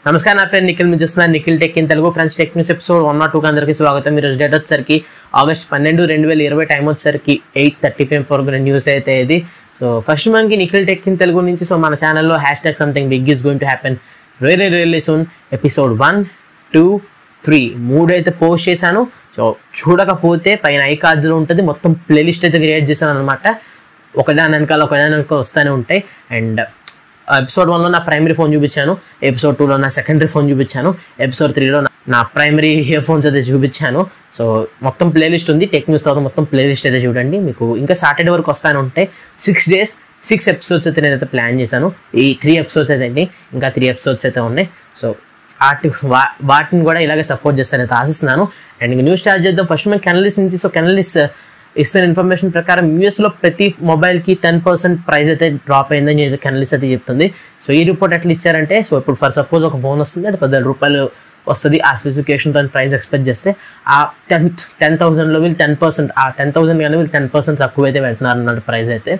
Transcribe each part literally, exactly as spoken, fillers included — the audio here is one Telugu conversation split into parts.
నమస్కారం, నా పేరు నిఖిల్. మీరు చూస్తున్నారు Nikhil tech in Telugu. Friends, tech news episode one nought two అందరికీ స్వాగతం. ఈరోజు డేట్ వచ్చేసరికి ఆగస్ట్ పన్నెండు రెండు వేల ఇరవై టైం వచ్చేసరికి ఎయిట్ థర్టీ పిఎం వరకు న్యూస్ అయితే ఇది. సో ఫస్ట్ మనకి నిఖిల్ టెక్ ఇన్ తెలుగు నుంచి సో మన ఛానల్లో hashtag something big is going to happen very really soon. Episode one two three మూడు అయితే పోస్ట్ చేశాను. సో చూడకపోతే పైన ఐ కార్డ్స్లో ఉంటుంది, మొత్తం ప్లేలిస్ట్ అయితే క్రియేట్ చేశాను అనమాట. ఒకదాని వెనకాల ఒకదాని వెనకాల వస్తూనే ఉంటాయి. అండ్ ఎపిసోడ్ వన్లో నా ప్రైమరీ ఫోన్ చూపించాను, ఎపిసోడ్ టూలో నా సెకండరీ ఫోన్ చూపించాను, ఎపిసోడ్ త్రీలో నా ప్రైమరీ ఇయర్ ఫోన్స్ అయితే చూపించాను. సో మొత్తం ప్లేలిస్ట్ ఉంది. టెక్ న్యూస్ తర్వాత మొత్తం ప్లేలిస్ట్ అయితే చూడండి. మీకు ఇంకా సాటర్డే వరకు వస్తానే ఉంటాయి. సిక్స్ డేస్ సిక్స్ ఎపిసోడ్స్ అయితే నేనైతే ప్లాన్ చేశాను. ఈ త్రీ ఎపిసోడ్స్ అయితే అండి, ఇంకా త్రీ ఎపిసోడ్స్ అయితే ఉన్నాయి. సో వాటి వాటిని కూడా ఇలాగే సపోర్ట్ చేస్తానైతే ఆశిస్తున్నాను. అండ్ ఇంకా న్యూస్ స్టార్ట్ చేద్దాం. ఫస్ట్ మేము కెనలిస్ట్ నుంచి. సో కెనలిస్ట్ ఇస్తున్న ఇన్ఫర్మేషన్ ప్రకారం యూఎస్లో ప్రతి మొబైల్కి టెన్ పర్సెంట్ ప్రైస్ అయితే డ్రాప్ అయిందని చెప్పి కెనలిస్ట్ అయితే చెప్తుంది. సో ఈ రిపోర్ట్ ఎట్లా ఇచ్చారంటే, సో ఇప్పుడు ఫర్ సపోజ్ ఒక ఫోన్ వస్తుంది, అది పదివేల రూపాయలు వస్తుంది. ఆ స్పెసిఫికేషన్తో ప్రైస్ ఎక్స్పెక్ట్ చేస్తే ఆ టెన్ టెన్ థౌసండ్లో వీళ్ళు టెన్ పర్సెంట్ ఆ టెన్ థౌసండ్ కానీ వీళ్ళు టెన్ పర్సెంట్ తక్కువ అయితే పెడుతున్నారు అన్నట్టు ప్రైస్ అయితే.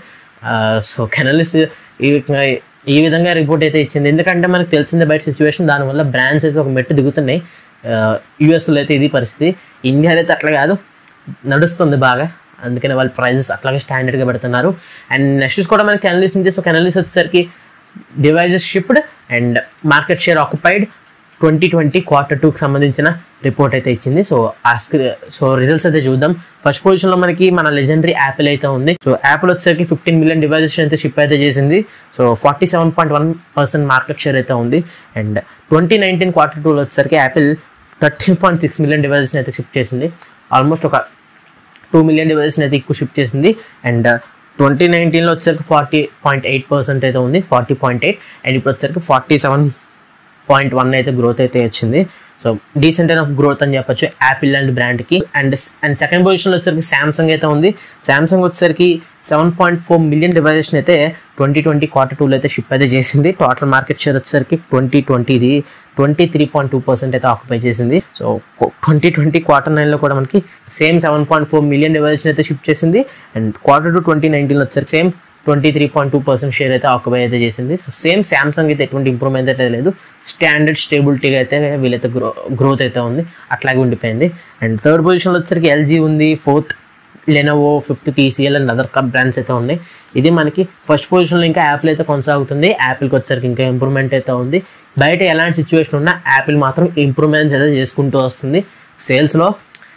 సో కెనలిస్ట్ ఈ ఈ విధంగా రిపోర్ట్ అయితే ఇచ్చింది. ఎందుకంటే మనకు తెలిసిందే బయట సిచ్యువేషన్, దానివల్ల బ్రాండ్స్ అయితే ఒక మెట్టు దిగుతున్నాయి. యూఎస్లో అయితే ఇది పరిస్థితి. ఇండియాలో అయితే అట్లా కాదు, నడుస్తుంది బాగా. అందుకని వాళ్ళ ప్రైజెస్ అట్లాగే స్టాండర్డ్గా పెడుతున్నారు. అండ్ నెక్స్ట్ కూడా మనకి కెనలిస్ట్ నుంచి. సో కెనలిస్ట్ వచ్చేసరికి devices shipped and market share occupied twenty twenty quarter టూకి సంబంధించిన రిపోర్ట్ అయితే ఇచ్చింది. సో ఆ స్క్రీ సో రిజల్ట్స్ అయితే చూద్దాం. ఫస్ట్ పొజిషన్లో మనకి మన లెజెండరీ యాపిల్ అయితే ఉంది. సో యాపిల్ వచ్చేసరికి ఫిఫ్టీన్ మిలియన్ డివైజెస్ అయితే షిప్ అయితే చేసింది. So forty seven point one percent market share అయితే ఉంది. అండ్ ట్వంటీ నైన్టీన్ క్వార్టర్ టూలో వచ్చేసరికి Apple thirteen point six million డివైజెస్ని అయితే షిప్ చేసింది. ఆల్మోస్ట్ ఒక టూ మిలియన్ డివైజెస్ని అయితే ఎక్కువ షిప్ చేసింది. అండ్ ట్వంటీ నైన్టీన్లో వచ్చేసరికి ఫార్టీ పాయింట్ ఎయిట్ పర్సెంట్ అయితే ఉంది, ఫార్టీ పాయింట్ ఎయిట్ అండ్ ఇప్పుడు వచ్చేసరికి ఫార్టీ సెవెన్ పాయింట్ వన్ అయితే గ్రోత్ అయితే వచ్చింది. సో డీసెంట్ ఆఫ్ గ్రోత్ అని చెప్పొచ్చు యాపిల్ అండ్ బ్రాండ్కి. అండ్ అండ్ సెకండ్ పొజిషన్లో వచ్చేసరికి శాంసంగ్ అయితే ఉంది. శాంసంగ్ వచ్చేసరికి సెవెన్ పాయింట్ ఫోర్ మిలియన్ డివైజెస్ని అయితే ట్వంటీ ట్వంటీ క్వార్టర్ టూలో అయితే షిప్ అయితే చేసింది. టోటల్ మార్కెట్ షేర్ వచ్చేసరికి ట్వంటీ ట్వంటీది twenty three point two percent అయితే ఆక్యుపై చేసింది. సో ట్వంటీ ట్వంటీ క్వార్టర్ నైన్లో కూడా మనకి same seven point four million డివైజెస్ని అయితే షిప్ చేసింది. అండ్ క్వార్టర్ టూ ట్వంటీ నైన్టీన్లో వచ్చేసరికి same twenty three point two percent share అయితే ఆక్యుపై అయితే చేసింది. సో సేమ్ శాంసంగ్ అయితే ఎటువంటి ఇంప్రూవ్మెంట్ అయితే లేదు, స్టాండర్డ్ స్టేబిలిటీగా అయితే వీళ్ళైతే గ్రో గ్రోత్ అయితే ఉంది, అట్లాగే ఉండిపోయింది. అండ్ థర్డ్ పొజిషన్లో వచ్చరికి ఎల్జీ ఉంది, fourth Lenovo, fifth TCL and other cup brands అయితే ఉన్నాయి. ఇది మనకి ఫస్ట్ పొజిషన్లో ఇంకా యాపిల్ అయితే కొనసాగుతుంది. యాపిల్కి వచ్చరికి ఇంకా ఇంప్రూవ్మెంట్ అయితే ఉంది. బయట ఎలాంటి సిచ్యువేషన్ ఉన్నా యాపిల్ మాత్రం ఇంప్రూవ్మెంట్స్ అయితే చేసుకుంటూ వస్తుంది. సేల్స్లో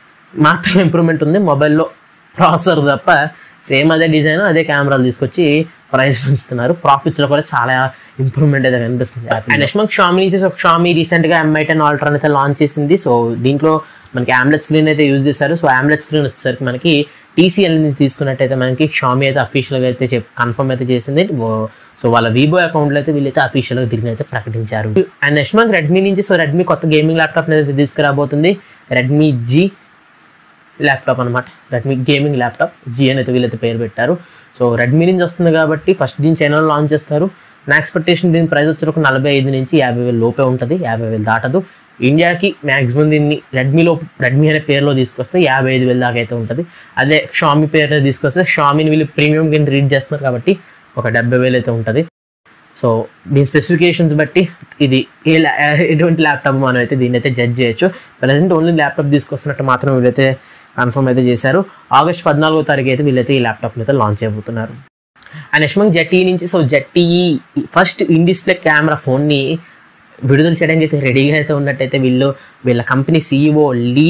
మాత్రం ఇంప్రూవ్మెంట్ ఉంది, మొబైల్లో ప్రాసెసర్ తప్ప సేమ్ అదే డిజైన్ అదే కెమెరాలు తీసుకొచ్చి ప్రైస్ పెంచుతున్నారు. ప్రాఫిట్స్లో కూడా చాలా ఇంప్రూవ్మెంట్ అయితే కనిపిస్తుంది. అండ్ నెక్స్ట్ మనకి షామీ నుంచి షామీ రీసెంట్గా ఎంఐ టెన్ అల్ట్రా అయితే లాంచ్ చేసింది. సో దీంట్లో మనకి ఆమ్లెట్ స్క్రీన్ అయితే యూజ్ చేశారు. సో ఆమ్లెట్ స్క్రీన్ వచ్చేసరికి మనకి టీసీఎల్ నుంచి తీసుకున్నట్టయితే మనకి షామీ అయితే అఫీషియల్గా అయితే చెప్ కన్ఫర్మ్ అయితే చేసింది. సో వాళ్ళ వీవో అకౌంట్లో అయితే వీళ్ళైతే అఫీషియల్గా దీన్ని అయితే ప్రకటించారు. అండ్ నెక్స్ట్ మనకి రెడ్మీ నుంచి. సో రెడ్మీ కొత్త గేమింగ్ ల్యాప్టాప్ అయితే తీసుకురాబోతుంది. రెడ్మీ జీ ల్యాప్టాప్ అనమాట, రెడ్మీ గేమింగ్ ల్యాప్టాప్, జీ అని అయితే వీళ్ళైతే పేరు పెట్టారు. సో రెడ్మీ నుంచి వస్తుంది కాబట్టి ఫస్ట్ దీని చైనాలో లాంచ్ చేస్తారు. నా ఎక్స్పెక్టేషన్ దీని ప్రైస్ వచ్చి ఒక నలభై ఐదు నుంచి యాభై వేలు లోపే ఉంటుంది, యాభై వేలు దాటదు. ఇండియాకి మ్యాక్సిమం దీన్ని రెడ్మీలో రెడ్మీ అనే పేరులో తీసుకొస్తే యాభై ఐదు వేలు దాకా అయితే ఉంటుంది. అదే షామీ పేరులో తీసుకొస్తే షామీని వీళ్ళు ప్రీమియం కింద రీడ్ చేస్తున్నారు కాబట్టి ఒక డెబ్బై వేలు అయితే ఉంటుంది. సో దీని స్పెసిఫికేషన్స్ బట్టి ఇది ఏ ఎటువంటి ల్యాప్టాప్ మనం అయితే దీన్ని అయితే జడ్జ్ చేయొచ్చు. ప్రజెంట్ ఓన్లీ ల్యాప్టాప్ తీసుకొస్తున్నట్టు మాత్రం వీళ్ళైతే కన్ఫర్మ్ అయితే చేశారు. ఆగస్ట్ పద్నాలుగో తారీఖు అయితే వీళ్ళైతే ఈ ల్యాప్టాప్ని అయితే లాంచ్ చేయబోతున్నారు. అండ్ నెక్స్ట్ మనకి జెట్ఈ నుంచి. So ZTE first in display camera ఫోన్ని విడుదల చేయడానికి అయితే రెడీగా అయితే ఉన్నట్టయితే వీళ్ళు వీళ్ళ కంపెనీ సీఈఓ లీ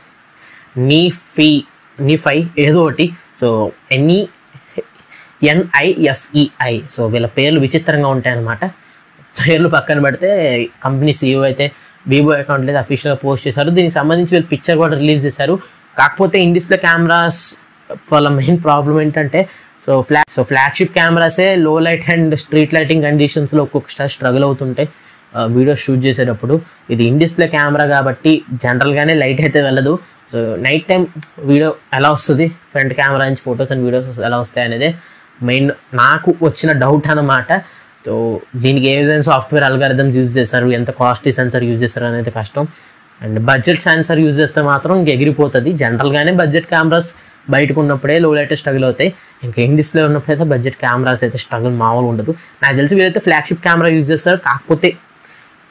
నీఫీ నీఫై ఏదో ఒకటి సో ఎన్ఈ ఎన్ఐఎఫ్ఈఐ సో వీళ్ళ పేర్లు విచిత్రంగా ఉంటాయన్నమాట. పేర్లు పక్కన పెడితే కంపెనీ సీఈఓ అయితే వీవో అకౌంట్లో అయితే అఫీషియల్గా పోస్ట్ చేశారు. దీనికి సంబంధించి వీళ్ళు పిక్చర్ కూడా రిలీజ్ చేశారు. కాకపోతే ఇన్ డిస్ప్లే కెమెరాస్ వాళ్ళ మెయిన్ ప్రాబ్లం ఏంటంటే సో ఫ్లా సో ఫ్లాగ్షిప్ కెమెరాసే low light and street lighting కండిషన్స్లో ఒక్కొక్కసారి స్ట్రగుల్ అవుతుంటాయి వీడియోస్ షూట్ చేసేటప్పుడు. ఇది ఇన్ డిస్ప్లే కెమెరా కాబట్టి జనరల్గానే లైట్ అయితే వెళ్ళదు. సో నైట్ టైం వీడియో ఎలా వస్తుంది, ఫ్రంట్ కెమెరా నుంచి ఫొటోస్ అండ్ వీడియోస్ ఎలా వస్తాయి అనేది మెయిన్ నాకు వచ్చిన డౌట్ అన్నమాట. సో దీనికి ఏ విధంగా సాఫ్ట్వేర్ అల్గారిథమ్స్ యూజ్ చేస్తారు, ఎంత కాస్ట్లీ సెన్సర్ యూజ్ చేస్తారు అనేది కష్టం. అండ్ బడ్జెట్ సెన్సర్ యూజ్ చేస్తే మాత్రం ఇంక ఎగిరిపోతుంది. జనరల్గానే బడ్జెట్ కెమెరాస్ బయటకు ఉన్నప్పుడే లో లైట్ స్ట్రగుల్ అవుతాయి, ఇంకా ఇన్ డిస్ప్లే ఉన్నప్పుడైతే బడ్జెట్ కెమెరాస్ అయితే స్ట్రగుల్ మామూలు ఉండదు. నాకు తెలిసి వీళ్ళైతే ఫ్లాగ్షిప్ కెమెరా యూజ్ చేస్తారు. కాకపోతే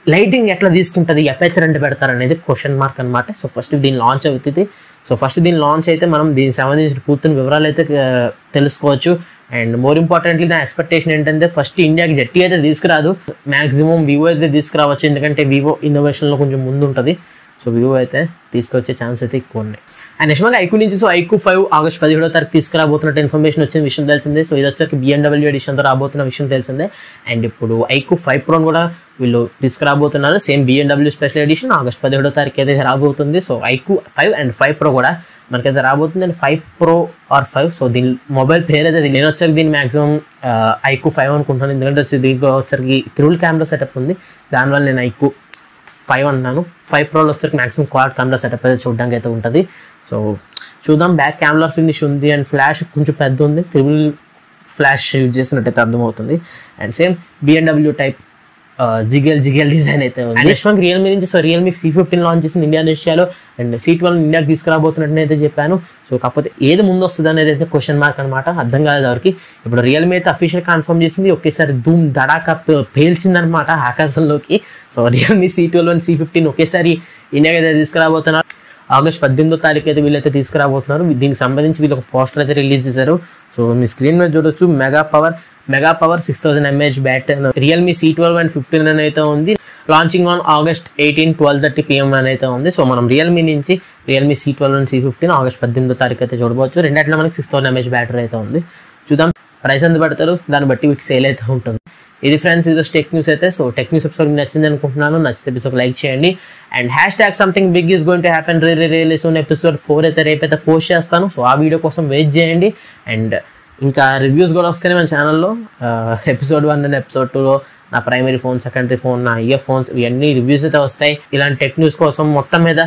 లైటింగ్ ఎట్లా తీసుకుంటుంది, అపేచర్ అంటే పెడతారు అనేది క్వశ్చన్ మార్క్ అనమాట. సో ఫస్ట్ దీన్ని లాంచ్ అవుతుంది. సో ఫస్ట్ దీన్ని లాంచ్ అయితే మనం దీనికి సంబంధించిన పూర్తి వివరాలు అయితే తెలుసుకోవచ్చు. అండ్ మోర్ ఇంపార్టెంట్లీ నా ఎక్స్పెక్టేషన్ ఏంటంటే ఫస్ట్ ఇండియాకి జెట్టి అయితే తీసుకురాదు, మాక్సిమం వివో అయితే తీసుకురావచ్చు. ఎందుకంటే వివో ఇన్నోవేషన్లో కొంచెం ముందు ఉంటుంది. సో వివో అయితే తీసుకొచ్చే ఛాన్స్ అయితే ఎక్కువ ఉన్నాయి. అండ్ నిజంగా ఐక్యూ నుంచి సో ఐక్యూ ఫైవ్ ఆగస్ట్ పదిహేడో తారీఖు తీసుకురాబోతున్నట్టు ఇన్ఫర్మేషన్ వచ్చిన విషయం తెలిసిందే. సో ఇది వచ్చరికి బిఎండబ్ల్యూ ఎడిషన్తో రాబోతున్న విషయం తెలిసిందే. అండ్ ఇప్పుడు ఐక్యూ ఫైవ్ ప్రోని కూడా వీళ్ళు తీసుకురాబోతున్నారు. Same BMW special edition August పదిహేడో తారీఖు అయితే రాబోతుంది. So iQOO five and five pro కూడా మనకైతే రాబోతుంది. And five pro or five so దీని మొబైల్ పేరు అయితే నేను వచ్చరికి దీన్ని మాక్సిమం ఐక్యూ ఫైవ్ అనుకుంటాను. ఎందుకంటే వచ్చి దీంట్లో వచ్చరికి త్రిబుల్ కెమెరా సెటప్ ఉంది, దానివల్ల నేను ఐక్యూ ఫైవ్ అంటున్నాను. ఫైవ్ ప్రోలో వచ్చరికి మాక్సిమం క్వాడ్ కెమెరా సెటప్ అయితే చూడడానికి అయితే ఉంటుంది. సో చూద్దాం. బ్యాక్ కెమెరా ఫినిష్ ఉంది అండ్ ఫ్లాష్ కొంచెం పెద్ద ఉంది, త్రిబుల్ ఫ్లాష్ యూజ్ చేసినట్టయితే అర్థమవుతుంది. అండ్ సేమ్ బిఎండబ్ల్యూ టైప్ జిగెల్ జిగెల్ డిజైన్ అయితే ఉంది. అండ్ నెక్స్ట్ మనకి రియల్మీ నుంచి so Realme C fifteen launch చేసింది ఇండియా ఏషియాలో. అండ్ సి ట్వెల్వ్ ఇండియాకి తీసుకురాబోతున్నట్టు అయితే చెప్పాను. సో కాకపోతే ఏది ముందు వస్తుంది అనేది అయితే క్వశ్చన్ మార్క్ అనమాట, అర్థం కాలేదు ఎవరికి. ఇప్పుడు రియల్మీ అయితే అఫీషియల్ కన్ఫర్మ్ చేసింది, ఒకేసారి ధూమ్ దడాకా పేల్చిందనమాట ఆకాశంలోకి. So Realme C twelve and C fifteen ఒకేసారి ఇండియాకి అయితే తీసుకురాబోతున్నారు. ఆగస్ట్ పద్దెనిమిదో తారీఖు అయితే వీళ్ళైతే తీసుకురాబోతున్నారు. దీనికి సంబంధించి వీళ్ళు ఒక పోస్టర్ అయితే రిలీజ్ చేశారు. సో మీ స్క్రీన్ మీద చూడొచ్చు, mega power mega power six thousand mAh battery Realme C twelve and fifteen అని అయితే ఉంది. Launching on August eighteen twelve thirty PM అని అయితే ఉంది. సో మనం రియల్మీ నుంచి Realme C twelve and C fifteen August పద్దెనిమిదో తారీఖు అయితే చూడవచ్చు. రెండట్లో మనకి సిక్స్ థౌసండ్ ఎంఏహెచ్ బ్యాటరీ అయితే ఉంది. చూద్దాం ప్రైస్ ఎంత పెడతారు, దాన్ని బట్టి వీటి సేల్ అయితే ఉంటుంది. ఇది ఫ్రెండ్స్, ఇది టెక్ న్యూస్ అయితే. సో టెక్ న్యూస్ ఎపిసోడ్ మీకు నచ్చింది అనుకుంటున్నాను. నచ్చితే ఎపిసోడ్ లైక్ చేయండి. And hashtag something big is going to happen re release ఉన్న ఎపిసోడ్ ఫోర్ అయితే రేపైతే పోస్ట్ చేస్తాను. సో ఆ వీడియో కోసం వెయిట్ చేయండి. అండ్ ఇంకా రివ్యూస్ కూడా వస్తేనే మన ఛానల్లో ఎపిసోడ్ వన్ అండ్ ఎపిసోడ్ టూలో నా ప్రైమరీ ఫోన్, సెకండరీ ఫోన్, నా ఇయర్ ఫోన్స్ ఇవన్నీ రివ్యూస్ అయితే వస్తాయి. ఇలాంటి టెక్ న్యూస్ కోసం మొత్తం మీద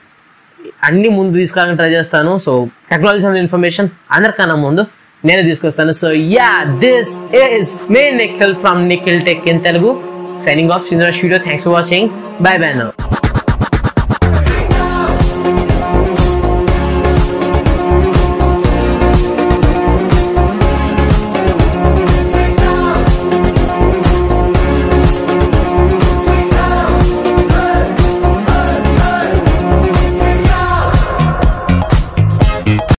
అన్ని ముందు తీసుకురావడానికి ట్రై చేస్తాను. సో టెక్నాలజీ సంబంధించిన ఇన్ఫర్మేషన్ అందరికన్నా ముందు నేనే తీసుకొస్తాను. So ya, this is me Nikhil from Nikhil tech in Telugu, signing off. Thanks for watching. Bye bye now.